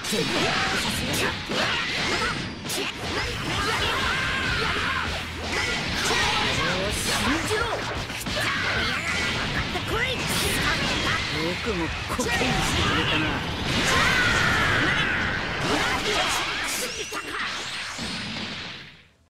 よくもコケにしてくれたな。